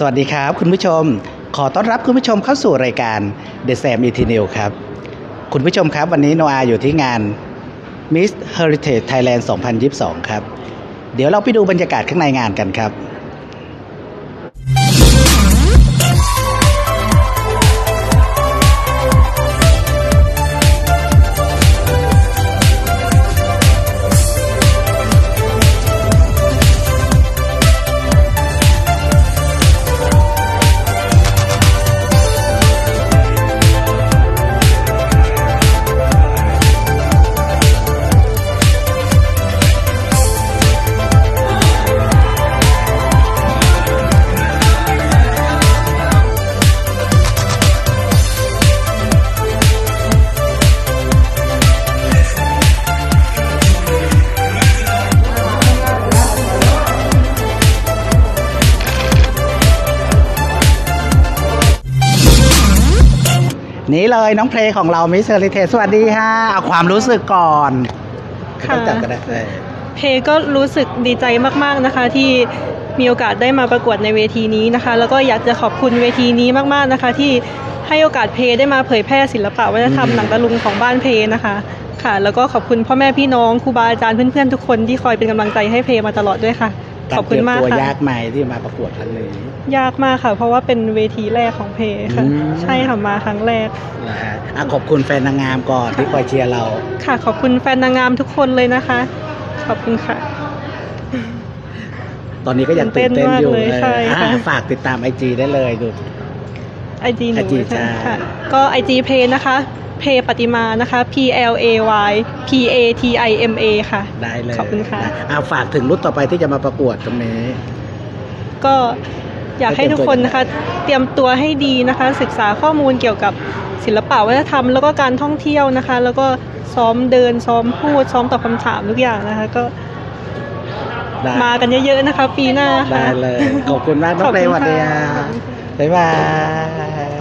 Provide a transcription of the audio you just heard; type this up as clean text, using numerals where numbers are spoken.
สวัสดีครับคุณผู้ชมขอต้อนรับคุณผู้ชมเข้าสู่รายการ The Sam ET News ครับคุณผู้ชมครับวันนี้โนอาอยู่ที่งาน Miss Heritage Thailand 2022 ครับเดี๋ยวเราไปดูบรรยากาศข้างในงานกันครับนี่เลยน้องเพลงของเรามิสเซอร์ลิเทสวัสดีค่ะเอาความรู้สึกก่อนค่ะจับกันได้เพก็รู้สึกดีใจมากๆนะคะที่มีโอกาสได้มาประกวดในเวทีนี้นะคะแล้วก็อยากจะขอบคุณเวทีนี้มากๆนะคะที่ให้โอกาสเพได้มาเผยแพร่ศิลปะวัฒนธรรมหนังตะลุงของบ้านเพนะคะค่ะแล้วก็ขอบคุณพ่อแม่พี่น้องครูบาอาจารย์เพื่อนๆทุกคนที่คอยเป็นกำลังใจให้เพมาตลอดด้วยค่ะขอบคุณมากค่ะตัวยากไหมที่มาประกวดครั้งนี้ยากมากค่ะเพราะว่าเป็นเวทีแรกของเพค่ะใช่ค่ะมาครั้งแรกนะฮะขอบคุณแฟนนางงามก่อนที่คอยเชียร์เราค่ะขอบคุณแฟนนางงามทุกคนเลยนะคะขอบคุณค่ะตอนนี้ก็ยังตื่นเต้นอยู่เลยฝากติดตาม IG ได้เลยดู IG หนูค่ะก็ IG เพนะคะเพปฏิมานะคะ PLAYPATIMA ค่ะได้เลยขอบคุณค่ะฝากถึงรุ่นต่อไปที่จะมาประกวดตรงนี้ก็อยากให้ทุกคนนะคะเตรียมตัวให้ดีนะคะศึกษาข้อมูลเกี่ยวกับศิลปะวัฒนธรรมแล้วก็การท่องเที่ยวนะคะแล้วก็ซ้อมเดินซ้อมพูดซ้อมตอบคำถามทุกอย่างนะคะก็มากันเยอะๆนะคะปีหน้าค่ะได้เลยขอบคุณมากน้องเพลงวันนี้บ๊ายบาย